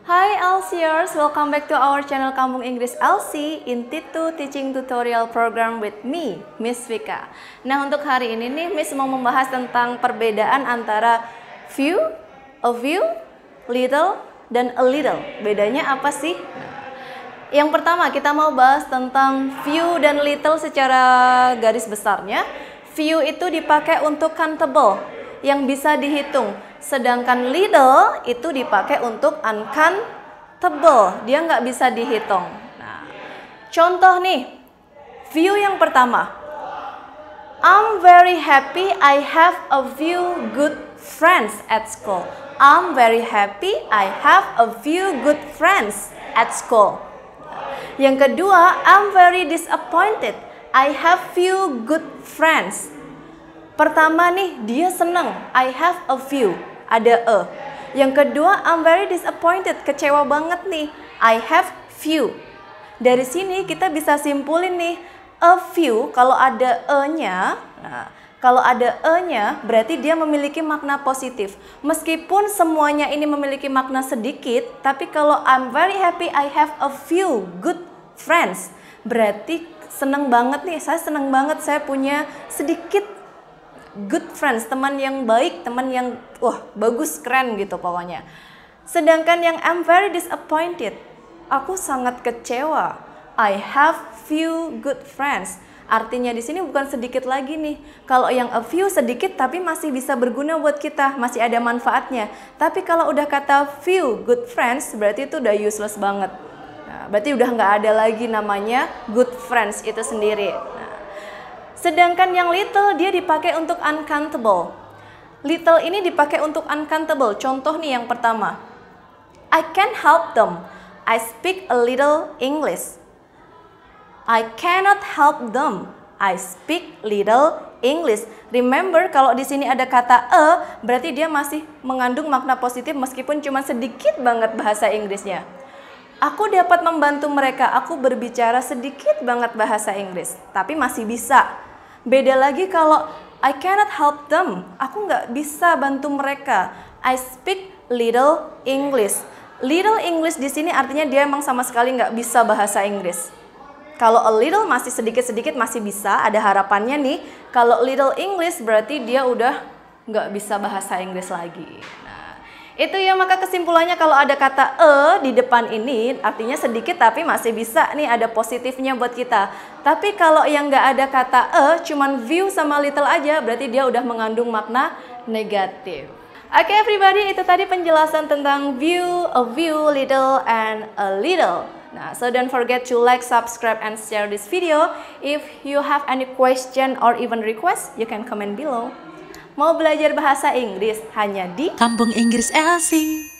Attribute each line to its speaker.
Speaker 1: Hi LCers, welcome back to our channel Kampung Inggris LC in T2 Teaching Tutorial Program with me, Miss Vika. Nah, untuk hari ini nih, Miss mau membahas tentang perbedaan antara few, a few, little, dan a little. Bedanya apa sih? Yang pertama, kita mau bahas tentang few dan little secara garis besarnya. Few itu dipakai untuk countable, yang bisa dihitung. Sedangkan little itu dipakai untuk uncountable, dia nggak bisa dihitung. Nah, contoh nih, few yang pertama. I'm very happy I have a few good friends at school. I'm very happy I have a few good friends at school. Yang kedua, I'm very disappointed I have few good friends. Pertama nih, dia seneng, I have a few, ada a. Yang kedua, I'm very disappointed, kecewa banget nih, I have few. Dari sini kita bisa simpulin nih, a few kalau ada e-nya, kalau ada e-nya berarti dia memiliki makna positif. Meskipun semuanya ini memiliki makna sedikit, tapi kalau I'm very happy I have a few good friends, berarti seneng banget nih, saya seneng banget saya punya sedikit good friends, teman yang baik, teman yang bagus, keren gitu pokoknya. Sedangkan yang I'm very disappointed, aku sangat kecewa. I have few good friends. Artinya di sini bukan sedikit lagi nih. Kalau yang a few sedikit tapi masih bisa berguna buat kita, masih ada manfaatnya. Tapi kalau udah kata few good friends, berarti itu udah useless banget. Nah, berarti udah nggak ada lagi namanya good friends itu sendiri. Sedangkan yang little dia dipakai untuk uncountable. Little ini dipakai untuk uncountable. Contoh nih yang pertama. I can help them. I speak a little English. I cannot help them. I speak little English. Remember kalau di sini ada kata berarti dia masih mengandung makna positif meskipun cuma sedikit banget bahasa Inggrisnya. Aku dapat membantu mereka. Aku berbicara sedikit banget bahasa Inggris, tapi masih bisa. Beda lagi kalau I cannot help them, aku nggak bisa bantu mereka. I speak little English. Little English di sini artinya dia emang sama sekali nggak bisa bahasa Inggris. Kalau a little masih sedikit-sedikit masih bisa, ada harapannya nih. Kalau little English berarti dia udah nggak bisa bahasa Inggris lagi. Itu ya, maka kesimpulannya kalau ada kata di depan ini artinya sedikit tapi masih bisa nih, ada positifnya buat kita. Tapi kalau yang nggak ada kata cuman view sama little aja, berarti dia udah mengandung makna negatif. Oke everybody, itu tadi penjelasan tentang view, a view, little, and a little. Nah, so don't forget to like, subscribe, and share this video. If you have any question or even request, you can comment below. Mau belajar bahasa Inggris hanya di
Speaker 2: Kampung Inggris LC.